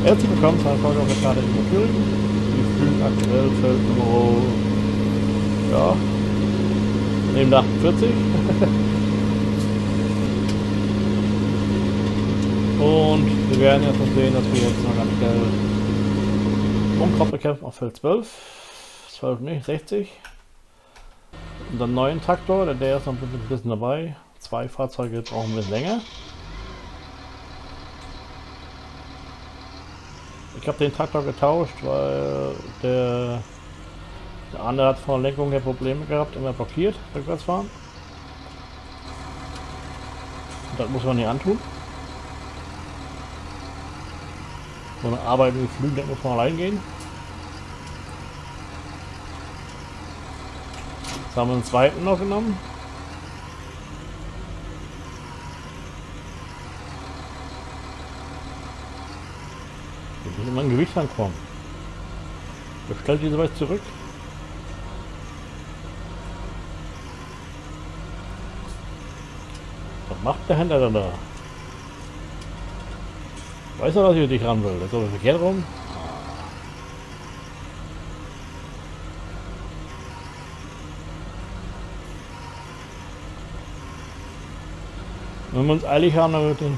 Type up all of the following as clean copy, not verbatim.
Herzlich willkommen zu einer Folge auf der Karte in Thüringen. Wir fühlen aktuell Feld Nummer, ja, neben der 48. Und wir werden jetzt noch sehen, dass wir jetzt noch ganz schnell Unkraut bekämpfen auf Feld 12. 12 nicht, 60. Und dann neuen Traktor, der ist noch ein bisschen dabei. 2 Fahrzeuge brauchen ein bisschen länger. Ich habe den Traktor getauscht, weil der andere hat von der Lenkung her Probleme gehabt, immer blockiert, rückwärts fahren. Und das muss man nicht antun. So eine Arbeit mit Flügen, muss man allein gehen. Jetzt haben wir einen zweiten noch genommen. Wir müssen immer ein Gewicht ankommen. Bestellt diese weit zurück. Was macht der Händler dann da? Weiß er, was ich dich ran will? Das ist aber verkehrt rum. Wenn wir uns eilig haben, dann wird den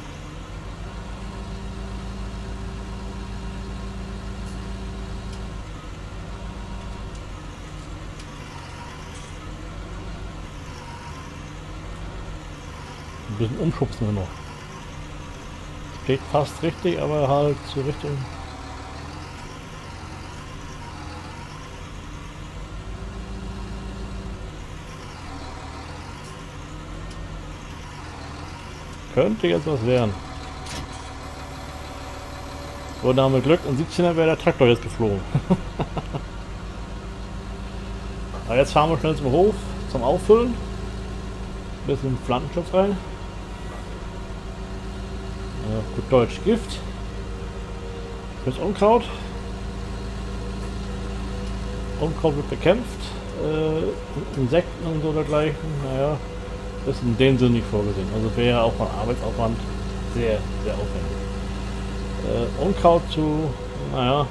ein bisschen umschubsen wir noch. Steht fast richtig, aber halt zur Richtung. Könnte jetzt was werden. Und da haben wir Glück, in 17er wäre der Traktor jetzt geflogen. Aber jetzt fahren wir schnell zum Hof, zum Auffüllen. Ein bisschen Pflanzenschutz rein. Gut Deutsch Gift. Fürs Unkraut. Unkraut wird bekämpft. Insekten und so dergleichen. Naja, ist in dem Sinne nicht vorgesehen. Also wäre auch von Arbeitsaufwand sehr, sehr aufwendig. Unkraut zu, naja,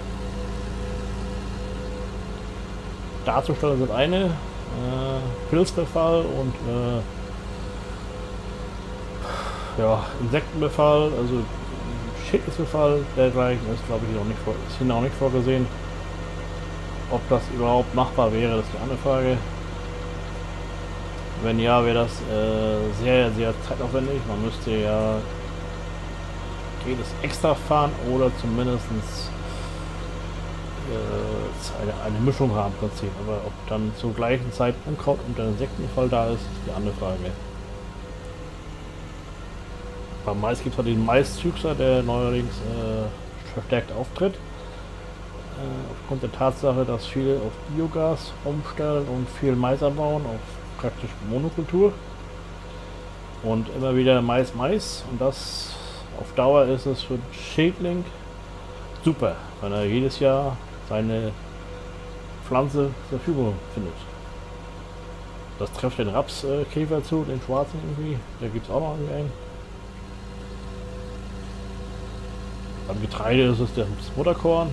darzustellen sind eine. Pilzbefall und ja, Insektenbefall, also Schädlingsbefall, dergleichen ist, glaube ich, noch nicht vorgesehen. Ob das überhaupt machbar wäre, ist die andere Frage. Wenn ja, wäre das sehr, sehr zeitaufwendig. Man müsste ja jedes extra fahren oder zumindest eine Mischung haben im Prinzip. Aber ob dann zur gleichen Zeit Unkraut und der Insektenbefall da ist, ist die andere Frage. Beim Mais gibt es halt den Maiszüchser, der neuerdings verstärkt auftritt. Aufgrund der Tatsache, dass viele auf Biogas umstellen und viel Mais anbauen, auf praktisch Monokultur. Und immer wieder Mais. Und das auf Dauer ist es für den Schädling super, wenn er jedes Jahr seine Pflanze zur Verfügung findet. Das trifft den Rapskäfer zu, den schwarzen irgendwie, da gibt es auch noch einen. Beim Getreide ist es das Mutterkorn.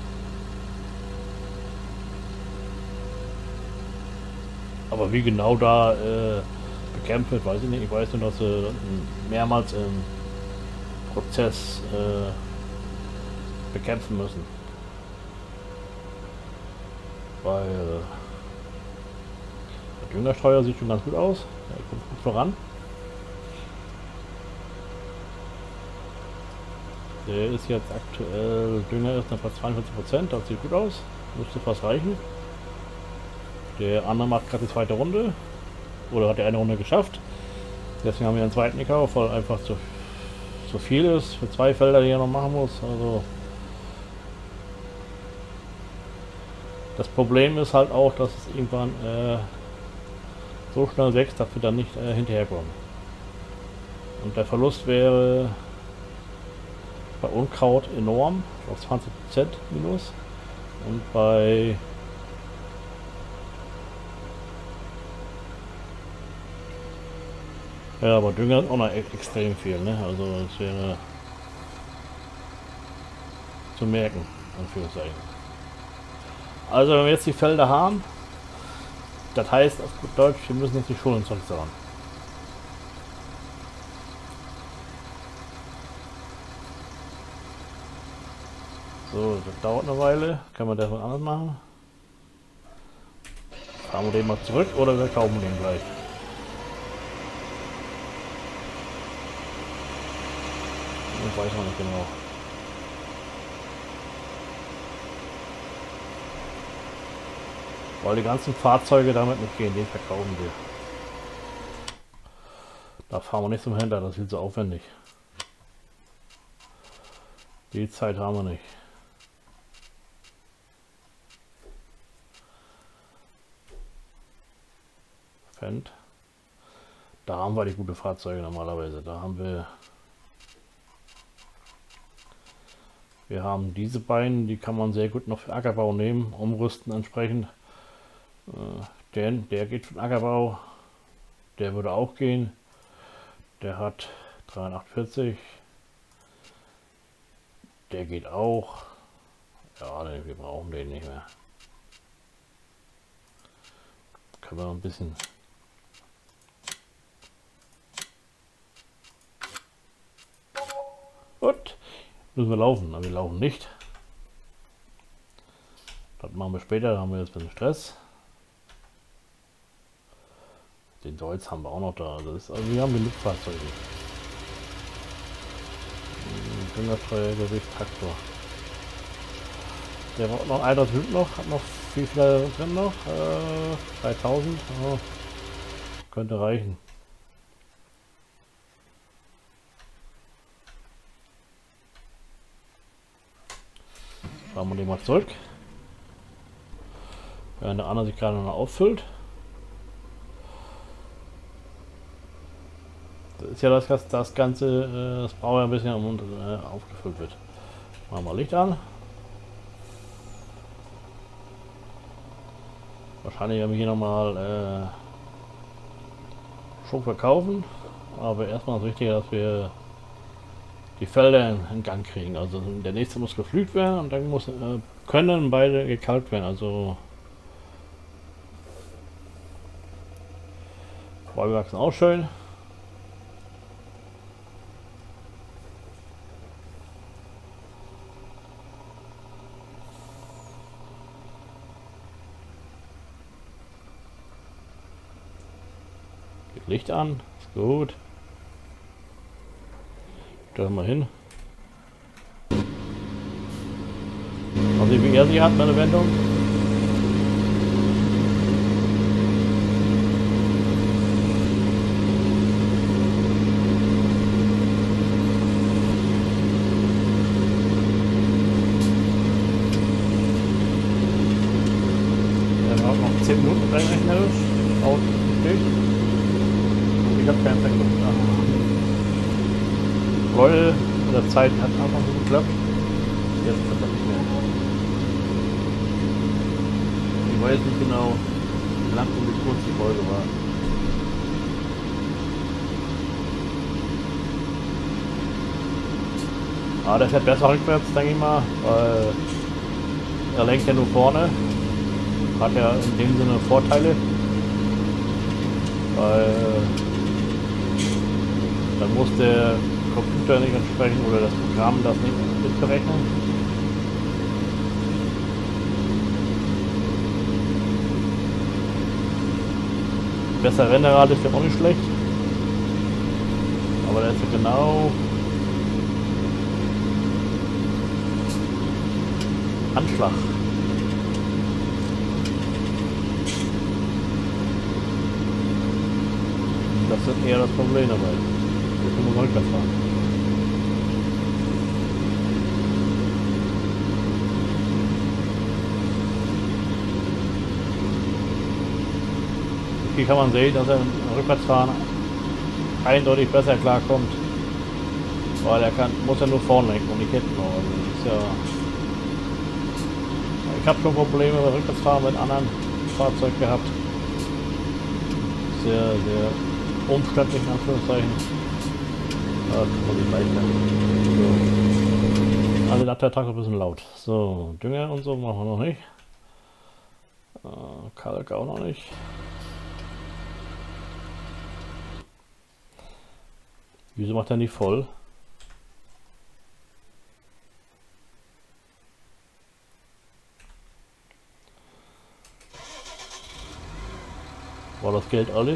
Aber wie genau da bekämpft wird, weiß ich nicht. Ich weiß nur, dass sie mehrmals im Prozess bekämpfen müssen. Weil der Düngerstreuer sieht schon ganz gut aus. Er kommt gut voran. Der ist jetzt aktuell, Dünger ist noch bei 42%, das sieht gut aus, müsste fast reichen. Der andere macht gerade die zweite Runde, oder hat die eine Runde geschafft. Deswegen haben wir einen zweiten gekauft, weil einfach zu viel ist für 2 Felder, die er noch machen muss. Also das Problem ist halt auch, dass es irgendwann so schnell wächst, dass wir dann nicht hinterherkommen. Und der Verlust wäre bei Unkraut enorm, auf 20% minus, und bei ja, aber Dünger ist auch noch extrem viel, ne? Also es wäre zu merken. Anführungszeichen. Also wenn wir jetzt die Felder haben, das heißt auf gut Deutsch, wir müssen jetzt die Schulen zurücksauen. So, das dauert eine Weile. Können wir das mal anders machen? Fahren wir den mal zurück oder wir kaufen den gleich? Das weiß man nicht genau. Weil die ganzen Fahrzeuge damit nicht gehen, den verkaufen wir. Da fahren wir nicht zum Händler, das ist viel zu aufwendig. Die Zeit haben wir nicht. Fendt. Da haben wir die gute Fahrzeuge normalerweise. Da haben wir haben diese beiden, die kann man sehr gut noch für Ackerbau nehmen, umrüsten entsprechend. Der geht für den Ackerbau, der würde auch gehen. Der hat 348, der geht auch. Ja, wir brauchen den nicht mehr. Können wir noch ein bisschen. Gut, müssen wir laufen, aber wir laufen nicht. Das machen wir später, da haben wir jetzt ein bisschen Stress. Den Deutz haben wir auch noch da. Also wir haben genug Fahrzeuge. Düngerstreuer, Gewicht, Traktor. Der braucht noch einer Typ noch, hat noch wie viel drin noch? 3000. Oh, könnte reichen. Fahren wir den mal zurück. Während der andere sich gerade noch auffüllt. Das ist ja das Ganze, das braucht ja ein bisschen, um aufgefüllt wird. Machen wir Licht an. Wahrscheinlich werden wir hier nochmal schon verkaufen. Aber erstmal ist wichtig, dass wir die Felder in Gang kriegen. Also der nächste muss gepflügt werden und dann können beide gekalkt werden. Also Bäume wachsen auch schön. Geht Licht an, ist gut. Stellen wir hin. Also wie er sie hat, meine Wendung. Er braucht noch 10 Minuten rechnerisch. Ich habe keinen Verkehr. Leute, in der Zeit hat einfach so geklappt. Jetzt klappt das nicht mehr. Ich weiß nicht genau, wie lang und wie kurz die Folge war. Aber der fährt besser rückwärts, denke ich mal, weil er lenkt ja nur vorne. Hat ja in dem Sinne Vorteile. Weil dann muss der Computer nicht entsprechen oder das Programm das nicht mitberechnen. Besser Renderrate ist ja auch nicht schlecht. Aber der ist ja genau Anschlag. Das ist eher das Problem dabei. Wir können mal rückwärts fahren. Hier kann man sehen, dass er im Rückwärtsfahren eindeutig besser klarkommt, weil er muss ja nur vorne lenken und nicht hinten. Also das ist ja, ich habe schon Probleme beim Rückwärtsfahren mit anderen Fahrzeugen gehabt. Sehr, sehr umständlich in Anführungszeichen. Da kann man sich leicht Also der Tag ein bisschen laut. So, Dünger und so machen wir noch nicht. Kalk auch noch nicht. Wieso macht er nicht voll? War das Geld alle?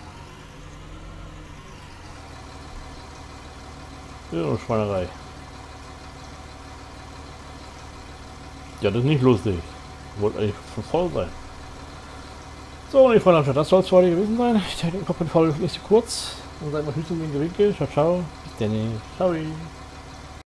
Ja, eine Schweinerei. Ja, das ist nicht lustig. Wollte eigentlich voll sein. So, meine Freunde, das soll es für heute gewesen sein. Ich denke, die Folge ist kurz. Und seid mal Hüstung gegen Gewinke. Ciao, ciao. Bis dann. Ciao.